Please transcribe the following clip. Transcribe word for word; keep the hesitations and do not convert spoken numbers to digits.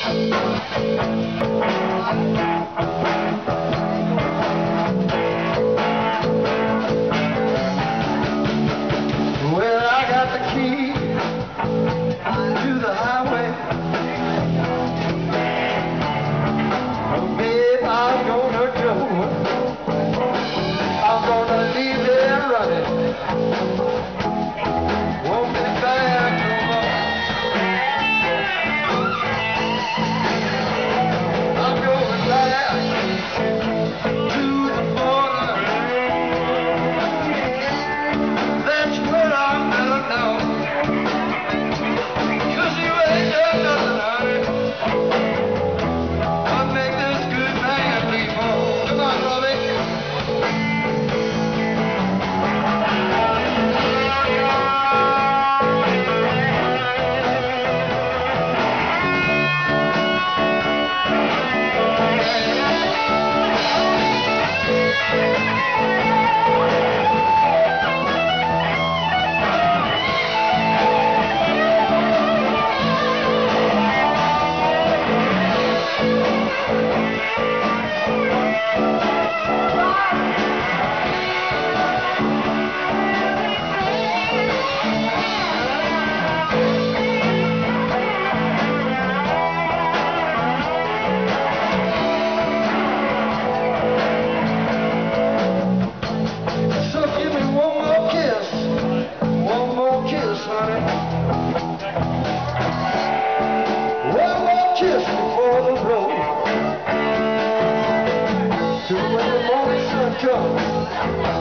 Well, I got the key to the highway. Oh, babe, I'm gonna go. I'm gonna leave there running. Won't be back no more. I'm going back to the border. That's where I'm gonna know. 'Cause you ain't done nothing, honey. I'll make this good man leave home. Come on, Robbie. One more kiss before the road. Till when the morning sun comes.